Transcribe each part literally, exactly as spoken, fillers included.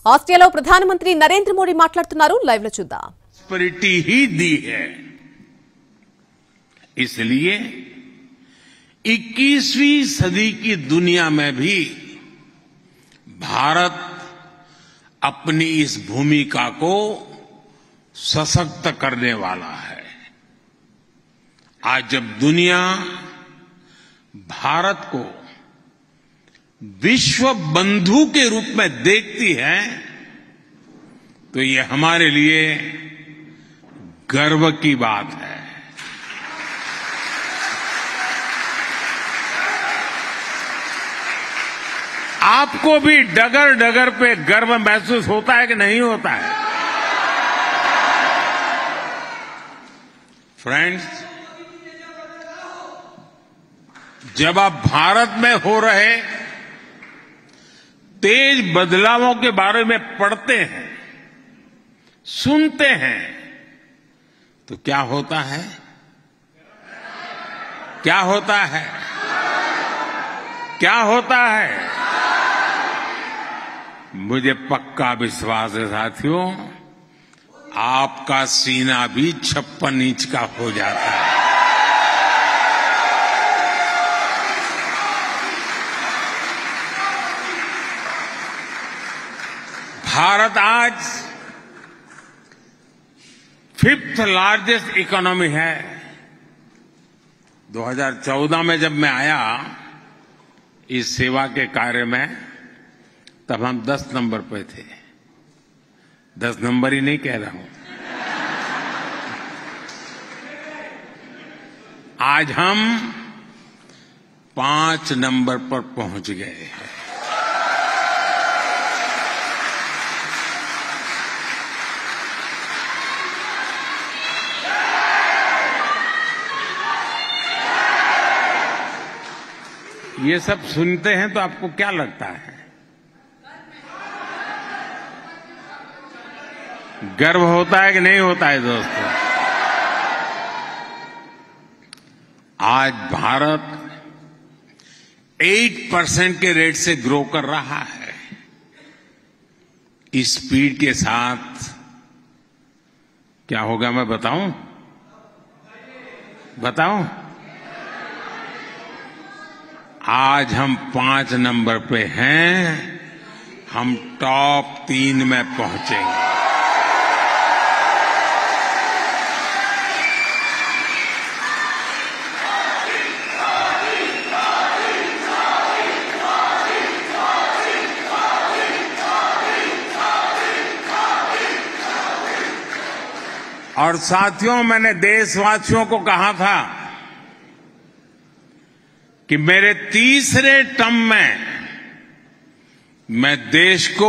ఆస్ట్రేలియాలో ప్రధానమంత్రి నరేంద్ర మోడీ మాట్లాడుతున్నారు. లైవ్ లో చూద్దాం. प्रॉस्पेरिटी ही दी है, इसलिए इक्कीसवीं सदी की दुनिया में भी भारत अपनी इस भूमिका को सशक्त करने वाला है। आज जब दुनिया भारत को विश्व बंधु के रूप में देखती है तो ये हमारे लिए गर्व की बात है। आपको भी डगर डगर पे गर्व महसूस होता है कि नहीं होता है? फ्रेंड्स, जब आप भारत में हो रहे तेज बदलावों के बारे में पढ़ते हैं, सुनते हैं, तो क्या होता है? क्या होता है? क्या होता है? मुझे पक्का विश्वास है साथियों, आपका सीना भी छप्पन इंच का हो जाता है। भारत आज फिफ्थ लार्जेस्ट इकोनॉमी है। दो हज़ार चौदह में जब मैं आया इस सेवा के कार्य में, तब हम दस नंबर पे थे। दस नंबर ही नहीं कह रहा हूं, आज हम पांच नंबर पर पहुंच गए हैं। ये सब सुनते हैं तो आपको क्या लगता है? गर्व होता है कि नहीं होता है दोस्तों? आज भारत आठ परसेंट के रेट से ग्रो कर रहा है। इस स्पीड के साथ क्या होगा मैं बताऊं? बताऊं? आज हम पांच नंबर पे हैं, हम टॉप तीन में पहुंचेंगे। और साथियों, मैंने देशवासियों को कहा था कि मेरे तीसरे टर्म में मैं देश को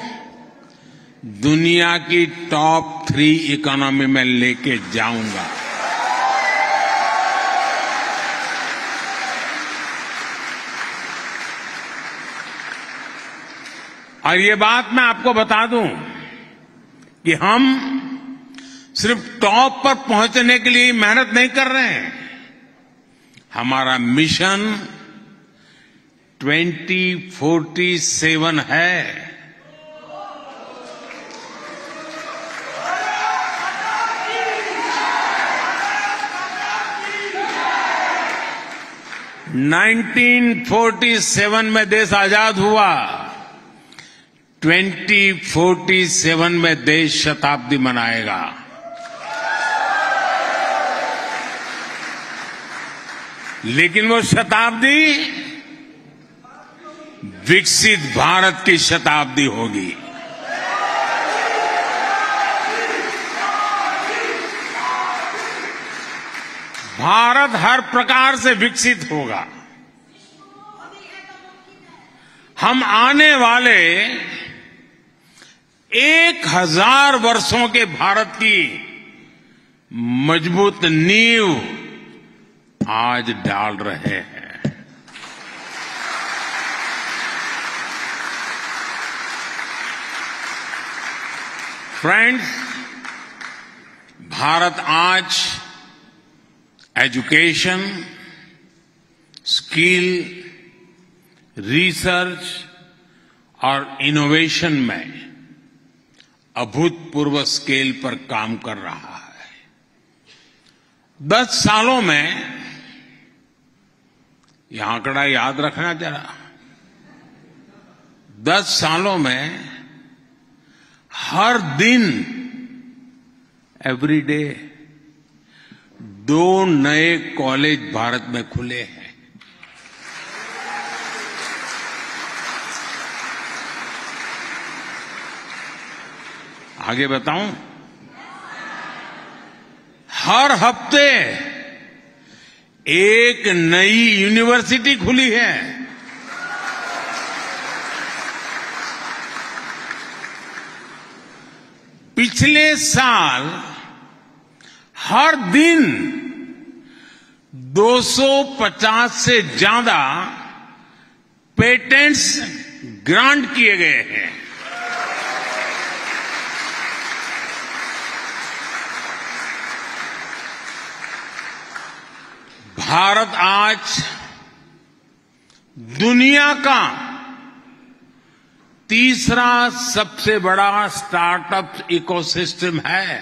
दुनिया की टॉप थ्री इकोनॉमी में लेके जाऊंगा। और ये बात मैं आपको बता दूं कि हम सिर्फ टॉप पर पहुंचने के लिए मेहनत नहीं कर रहे हैं। हमारा मिशन ट्वेंटी फोर्टी सेवन है। नाइनटीन फोर्टी सेवन में देश आजाद हुआ, ट्वेंटी फोर्टी सेवन में देश शताब्दी मनाएगा। लेकिन वो शताब्दी विकसित भारत की शताब्दी होगी। भारत हर प्रकार से विकसित होगा। हम आने वाले एक हजार वर्षों के भारत की मजबूत नींव आज डाल रहे हैं। फ्रेंड्स, भारत आज एजुकेशन, स्किल, रिसर्च और इनोवेशन में अभूतपूर्व स्केल पर काम कर रहा है। दस सालों में, यह आंकड़ा याद रखना जरा, दस सालों में हर दिन, एवरी डे, दो नए कॉलेज भारत में खुले हैं। आगे बताऊं, हर हफ्ते एक नई यूनिवर्सिटी खुली है। पिछले साल हर दिन दो सौ पचास से ज्यादा पेटेंट्स ग्रांट किए गए हैं। भारत आज दुनिया का तीसरा सबसे बड़ा स्टार्टअप इकोसिस्टम है।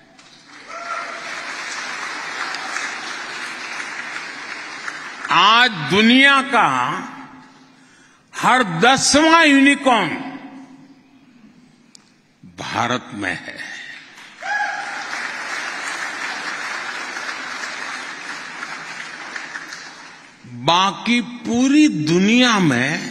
आज दुनिया का हर दसवां यूनिकॉर्न भारत में है। बाकी पूरी दुनिया में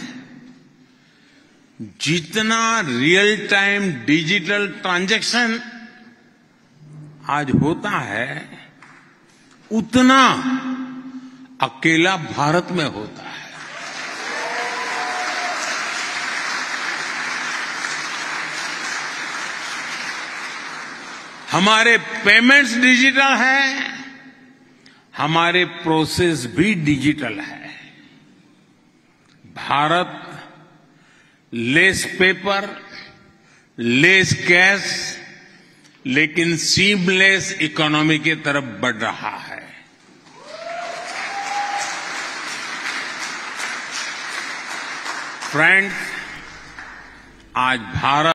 जितना रियल टाइम डिजिटल ट्रांजैक्शन आज होता है, उतना अकेला भारत में होता है। हमारे पेमेंट्स डिजिटल हैं, हमारे प्रोसेस भी डिजिटल है। Bharat less paper, less cash, लेकिन सीमलेस इकोनॉमी की तरफ बढ़ रहा है। फ्रेंड्स, आज भारत